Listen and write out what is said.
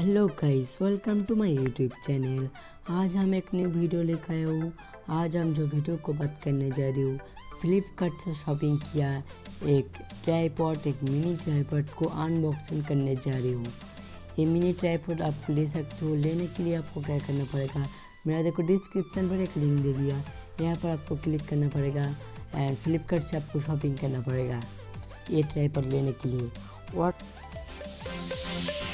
Hello guys, welcome to my YouTube channel. आज हम एक न्यू वीडियो लेकर आए हूँ। आज हम जो वीडियो को बात करने जा रहे हूँ, फ्लिपकार्ट से शॉपिंग किया एक ट्राइपॉड, एक मिनी ट्राइपॉड को अनबॉक्सिंग करने जा रही हूँ। ये मिनी ट्राइपॉड आप ले सकते हो। लेने के लिए आपको क्या करना पड़ेगा, मेरा देखो डिस्क्रिप्शन पर एक लिंक दे दिया, यहाँ पर आपको क्लिक करना पड़ेगा एंड फ्लिपकार्ट से आपको शॉपिंग करना पड़ेगा ये ट्राइपॉड लेने के लिए। और